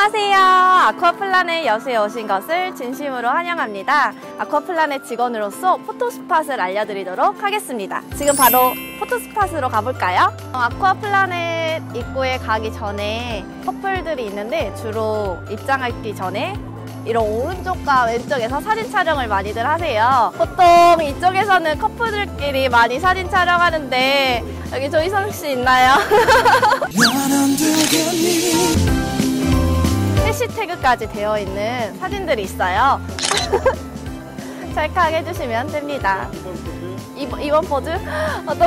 안녕하세요. 아쿠아플라넷 여수에 오신 것을 진심으로 환영합니다. 아쿠아플라넷 직원으로서 포토스팟을 알려드리도록 하겠습니다. 지금 바로 포토스팟으로 가볼까요? 아쿠아플라넷 입구에 가기 전에 커플들이 있는데 주로 입장하기 전에 이런 오른쪽과 왼쪽에서 사진 촬영을 많이들 하세요. 보통 이쪽에서는 커플들끼리 많이 사진 촬영하는데 여기 조희성 씨 있나요? 해시태그까지 되어 있는 사진들이 있어요. 찰칵 해주시면 됩니다. 2번 포즈? 어떤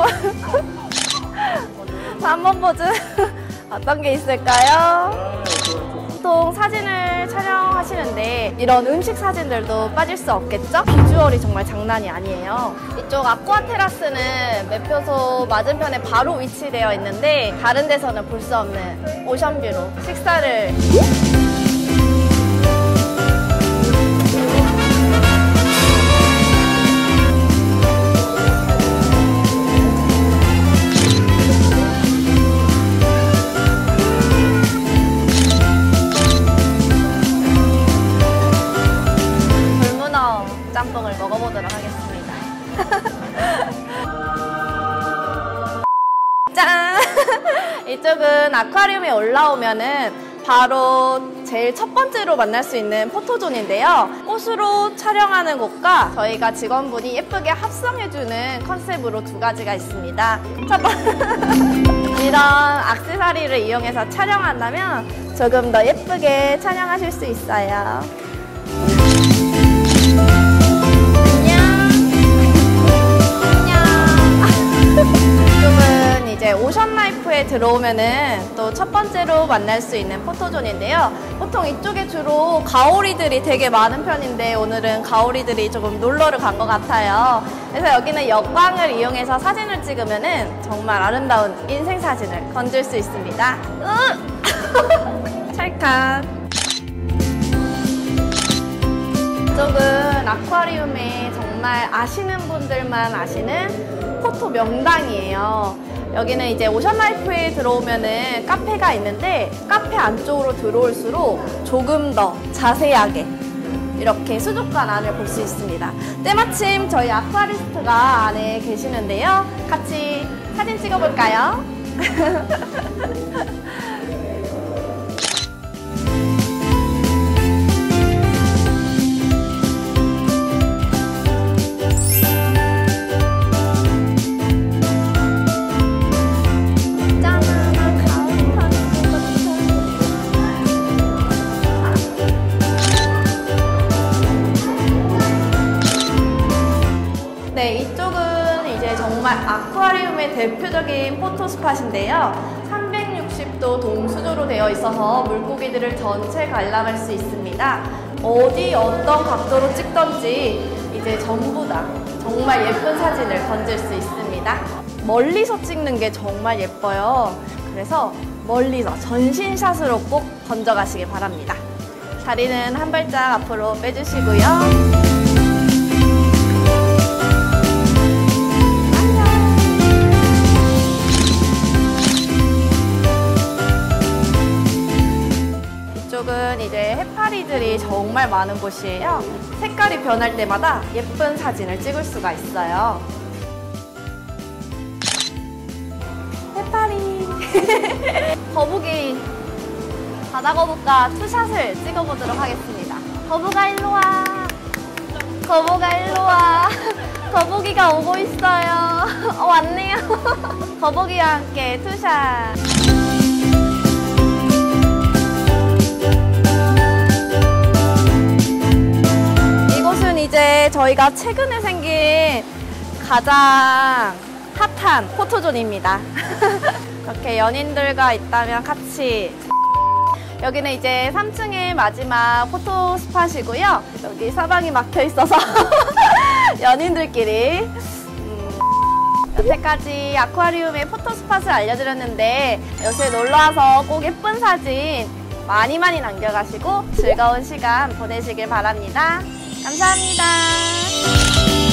3번 포즈? 어떤 게 있을까요? 보통 사진을 촬영하시는데 이런 음식 사진들도 빠질 수 없겠죠? 비주얼이 정말 장난이 아니에요. 이쪽 아쿠아 테라스는 매표소 맞은편에 바로 위치되어 있는데 다른 데서는 볼 수 없는 오션뷰로 식사를 짬뽕을 먹어보도록 하겠습니다. 짠! 이쪽은 아쿠아리움에 올라오면은 바로 제일 첫 번째로 만날 수 있는 포토존인데요. 꽃으로 촬영하는 곳과 저희가 직원분이 예쁘게 합성해주는 컨셉으로 두 가지가 있습니다. 첫 번째, 이런 액세서리를 이용해서 촬영한다면 조금 더 예쁘게 촬영하실 수 있어요. 이쪽은 이제 오션라이프에 들어오면은 또 첫 번째로 만날 수 있는 포토존인데요. 보통 이쪽에 주로 가오리들이 되게 많은 편인데 오늘은 가오리들이 조금 놀러를 간 것 같아요. 그래서 여기는 역광을 이용해서 사진을 찍으면은 정말 아름다운 인생 사진을 건질 수 있습니다. 찰칵. 이쪽은 아쿠아리움에 정말 아시는 분들만 아시는 포토 명당이에요. 여기는 이제 오션라이프에 들어오면은 카페가 있는데 카페 안쪽으로 들어올수록 조금 더 자세하게 이렇게 수족관 안을 볼 수 있습니다. 때마침 저희 아쿠아리스트가 안에 계시는데요. 같이 사진 찍어볼까요? 네, 이쪽은 이제 정말 아쿠아리움의 대표적인 포토스팟인데요. 360도 동수조로 되어 있어서 물고기들을 전체 관람할 수 있습니다. 어디 어떤 각도로 찍던지 이제 전부 다 정말 예쁜 사진을 건질 수 있습니다. 멀리서 찍는 게 정말 예뻐요. 그래서 멀리서 전신샷으로 꼭 건져가시길 바랍니다. 다리는 한 발짝 앞으로 빼주시고요. 이쪽은 이제 해파리들이 정말 많은 곳이에요. 색깔이 변할 때마다 예쁜 사진을 찍을 수가 있어요. 해파리 거북이 바다거북과 투샷을 찍어보도록 하겠습니다. 거북아 일로와. 거북아 일로와. 거북이가 오고 있어요. 왔네요. 거북이와 함께 투샷. 이제 저희가 최근에 생긴 가장 핫한 포토존입니다. 이렇게 연인들과 있다면 같이. 여기는 이제 3층의 마지막 포토 스팟이고요. 여기 사방이 막혀 있어서 연인들끼리 여태까지 아쿠아리움의 포토 스팟을 알려드렸는데 요새 놀러와서 꼭 예쁜 사진 많이 남겨가시고 즐거운 시간 보내시길 바랍니다. 감사합니다.